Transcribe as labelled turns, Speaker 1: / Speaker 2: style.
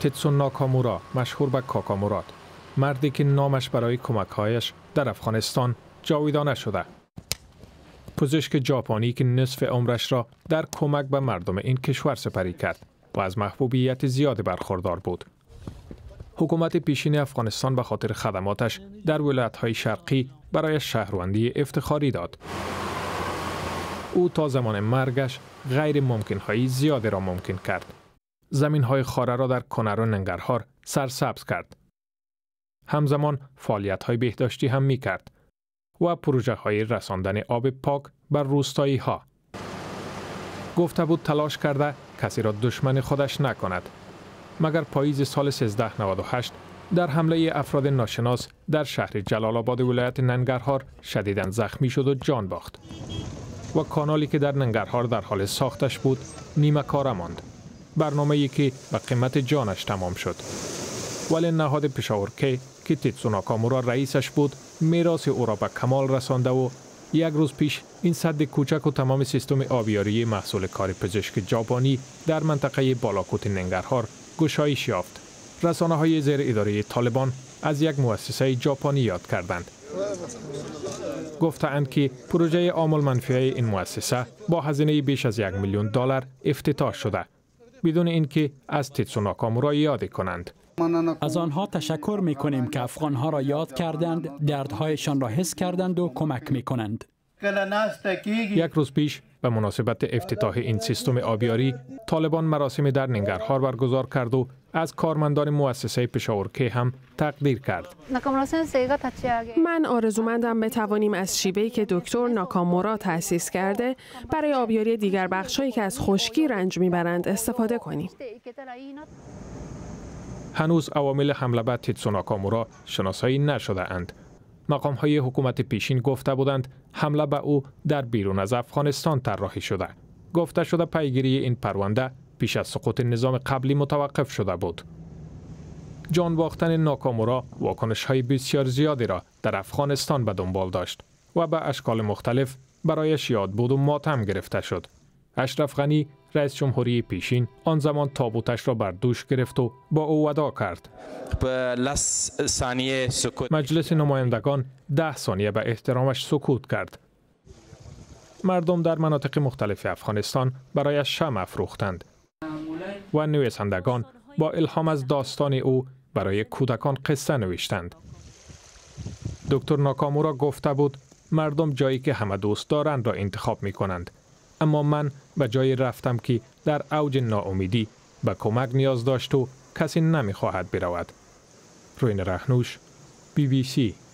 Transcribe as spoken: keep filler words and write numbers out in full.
Speaker 1: تتسو ناکامورا، مشهور به کاکامورات، مردی که نامش برای کمک‌هایش در افغانستان جاویدانه شده. پزشک ژاپنی که نصف عمرش را در کمک به مردم این کشور سپری کرد و از محبوبیت زیادی برخوردار بود. حکومت پیشین افغانستان به خاطر خدماتش در ولایت‌های شرقی برای شهروندی افتخاری داد. او تا زمان مرگش غیر ممکن‌های زیادی را ممکن کرد. زمین‌های خاره را در کنر و ننگرهار سرسبز کرد. همزمان فعالیت‌های بهداشتی هم می‌کرد و پروژه‌های رساندن آب پاک بر روستایی‌ها. گفته بود تلاش کرده کسی را دشمن خودش نکند. مگر پاییز سال سیزده نود و هشت در حمله افراد ناشناس در شهر جلال آباد ولایت ننگرهار شدیداً زخمی شد و جان باخت. و کانالی که در ننگرهار در حال ساختش بود نیمه کاره ماند. برنامه‌ای که به قیمت جانش تمام شد. ولی نهاد پشاورکی که تتسو ناکامورا رئیسش بود میراث او را به کمال رسانده و یک روز پیش این سد کوچک و تمام سیستم آبیاری محصول کار پزشک ژاپنی در منطقه بالاکوت ننگرهار گشایش یافت. رسانه‌های زیر اداره طالبان از یک مؤسسه ژاپنی یاد کردند. گفتند که پروژه عامل منفعه این مؤسسه با هزینه بیش از یک میلیون دلار افتتاح شده بدون اینکه از تتسو ناکامورا یاد کنند.
Speaker 2: از آنها تشکر می کنیم که افغانها را یاد کردند، دردهایشان را حس کردند و کمک می کنند.
Speaker 1: یک روز پیش به مناسبت افتتاح این سیستم آبیاری طالبان مراسمی در ننگرهار برگزار کرد و از کارمندان مؤسسه پشاورکی هم تقدیر کرد.
Speaker 3: من آرزومندم بتوانیم از شیوهی که دکتر ناکامورا تأسیس کرده برای آبیاری دیگر بخش‌هایی که از خشکی رنج میبرند استفاده کنیم.
Speaker 1: هنوز عوامل حمله به تتسو ناکامورا شناسایی نشده اند. مقام های حکومت پیشین گفته بودند حمله به او در بیرون از افغانستان طراحی شده. گفته شده پیگیری این پرونده پیش از سقوط نظام قبلی متوقف شده بود. جان باختن ناکامورا واکنش های بسیار زیادی را در افغانستان به دنبال داشت و به اشکال مختلف برایش یاد بود و ماتم گرفته شد. اشرف غنی رئیس جمهوری پیشین آن زمان تابوتش را بر دوش گرفت و با او وداع کرد. مجلس نمایندگان ده ثانیه به احترامش سکوت کرد. مردم در مناطق مختلف افغانستان برایش شمع افروختند و نویسندگان با الهام از داستان او برای کودکان قصه نوشتند. دکتر ناکامورا گفته بود مردم جایی که همه دوست دارند را انتخاب می کنند. اما من به جایی رفتم که در اوج ناامیدی به کمک نیاز داشت و کسی نمی خواهد برود. روین رهنوش، بی بی سی